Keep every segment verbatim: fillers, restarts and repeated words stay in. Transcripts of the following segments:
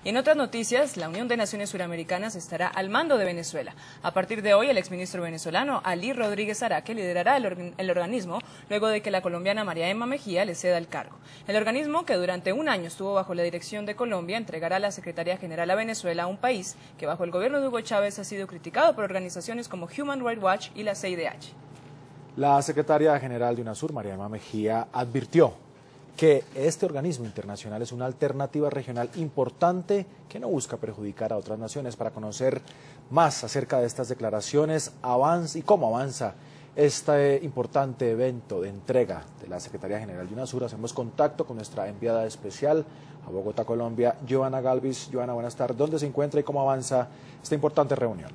Y en otras noticias, la Unión de Naciones Suramericanas estará al mando de Venezuela. A partir de hoy, el exministro venezolano Alí Rodríguez Araque liderará el, organ el organismo luego de que la colombiana María Emma Mejía le ceda el cargo. El organismo, que durante un año estuvo bajo la dirección de Colombia, entregará la Secretaría General a Venezuela, un país que bajo el gobierno de Hugo Chávez ha sido criticado por organizaciones como Human Rights Watch y la C I D H. La secretaria general de UNASUR, María Emma Mejía, advirtió que este organismo internacional es una alternativa regional importante que no busca perjudicar a otras naciones. Para conocer más acerca de estas declaraciones avanza, y cómo avanza este importante evento de entrega de la Secretaría General de UNASUR, hacemos contacto con nuestra enviada especial a Bogotá, Colombia, Joana Galvis. Joana, buenas tardes. ¿Dónde se encuentra y cómo avanza esta importante reunión?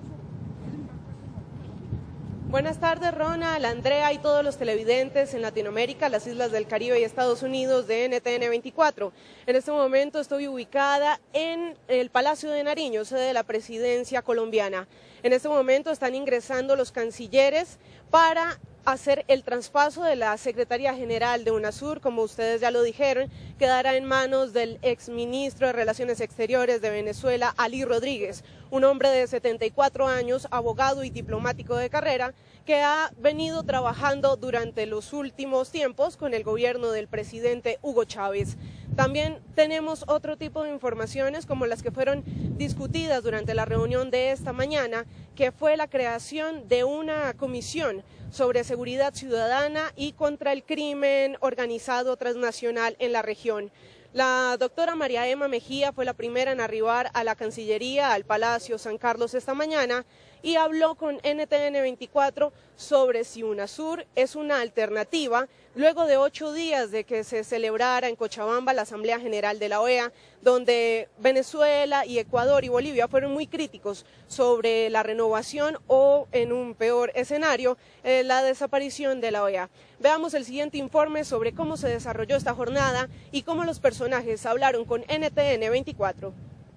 Buenas tardes, Ronald, Andrea y todos los televidentes en Latinoamérica, las Islas del Caribe y Estados Unidos de N T N veinticuatro. En este momento estoy ubicada en el Palacio de Nariño, sede de la presidencia colombiana. En este momento están ingresando los cancilleres para hacer el traspaso de la Secretaría General de UNASUR. Como ustedes ya lo dijeron, quedará en manos del exministro de Relaciones Exteriores de Venezuela, Alí Rodríguez, un hombre de setenta y cuatro años, abogado y diplomático de carrera, que ha venido trabajando durante los últimos tiempos con el gobierno del presidente Hugo Chávez. También tenemos otro tipo de informaciones como las que fueron discutidas durante la reunión de esta mañana, que fue la creación de una comisión sobre seguridad ciudadana y contra el crimen organizado transnacional en la región. La doctora María Emma Mejía fue la primera en arribar a la Cancillería, al Palacio San Carlos esta mañana, y habló con N T N veinticuatro sobre si UNASUR es una alternativa luego de ocho días de que se celebrara en Cochabamba la Asamblea General de la O E A, donde Venezuela y Ecuador y Bolivia fueron muy críticos sobre la renovación o, en un peor escenario, eh, la desaparición de la O E A. Veamos el siguiente informe sobre cómo se desarrolló esta jornada y cómo los personajes hablaron con N T N veinticuatro.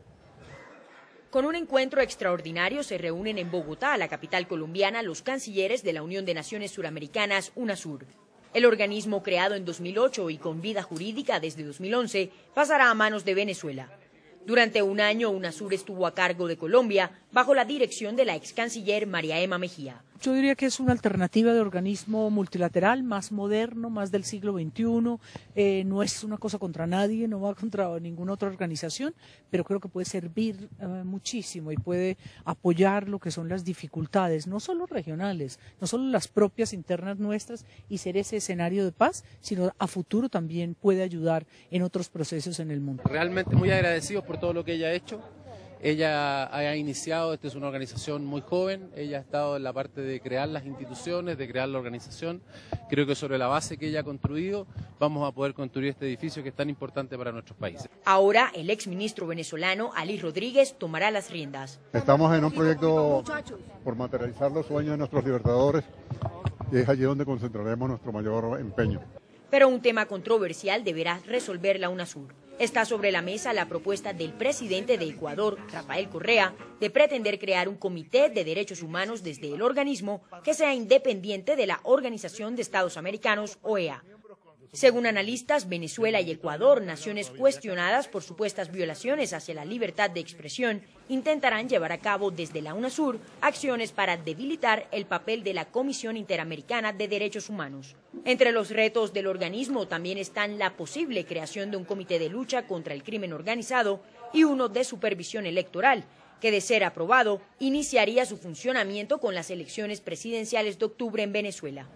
Con un encuentro extraordinario se reúnen en Bogotá, la capital colombiana, los cancilleres de la Unión de Naciones Suramericanas, UNASUR. El organismo, creado en dos mil ocho y con vida jurídica desde dos mil once, pasará a manos de Venezuela. Durante un año, UNASUR estuvo a cargo de Colombia, bajo la dirección de la ex canciller María Emma Mejía. Yo diría que es una alternativa de organismo multilateral, más moderno, más del siglo veintiuno, eh, no es una cosa contra nadie, no va contra ninguna otra organización, pero creo que puede servir eh, muchísimo y puede apoyar lo que son las dificultades, no solo regionales, no solo las propias internas nuestras y ser ese escenario de paz, sino a futuro también puede ayudar en otros procesos en el mundo. Realmente muy agradecidos por todo lo que ella ha hecho. Ella ha iniciado, esta es una organización muy joven, ella ha estado en la parte de crear las instituciones, de crear la organización. Creo que sobre la base que ella ha construido vamos a poder construir este edificio que es tan importante para nuestros países. Ahora el exministro venezolano Alí Rodríguez tomará las riendas. Estamos en un proyecto por materializar los sueños de nuestros libertadores y es allí donde concentraremos nuestro mayor empeño. Pero un tema controversial deberá resolver la UNASUR. Está sobre la mesa la propuesta del presidente de Ecuador, Rafael Correa, de pretender crear un comité de derechos humanos desde el organismo que sea independiente de la Organización de Estados Americanos, O E A. Según analistas, Venezuela y Ecuador, naciones cuestionadas por supuestas violaciones hacia la libertad de expresión, intentarán llevar a cabo desde la UNASUR acciones para debilitar el papel de la Comisión Interamericana de Derechos Humanos. Entre los retos del organismo también están la posible creación de un comité de lucha contra el crimen organizado y uno de supervisión electoral, que de ser aprobado, iniciaría su funcionamiento con las elecciones presidenciales de octubre en Venezuela.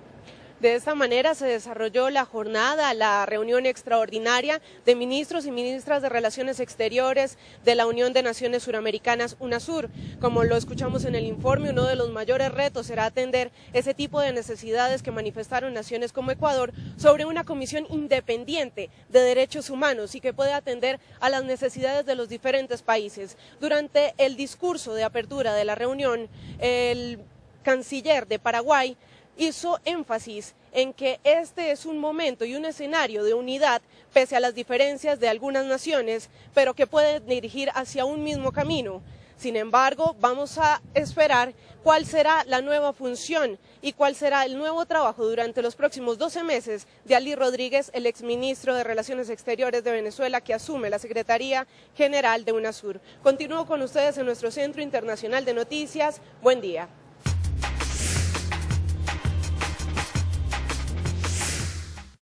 De esta manera se desarrolló la jornada, la reunión extraordinaria de ministros y ministras de Relaciones Exteriores de la Unión de Naciones Suramericanas, UNASUR. Como lo escuchamos en el informe, uno de los mayores retos será atender ese tipo de necesidades que manifestaron naciones como Ecuador sobre una comisión independiente de derechos humanos y que puede atender a las necesidades de los diferentes países. Durante el discurso de apertura de la reunión, el canciller de Paraguay hizo énfasis en que este es un momento y un escenario de unidad pese a las diferencias de algunas naciones, pero que puede dirigir hacia un mismo camino. Sin embargo, vamos a esperar cuál será la nueva función y cuál será el nuevo trabajo durante los próximos doce meses de Alí Rodríguez, el exministro de Relaciones Exteriores de Venezuela, que asume la Secretaría General de UNASUR. Continúo con ustedes en nuestro Centro Internacional de Noticias. Buen día.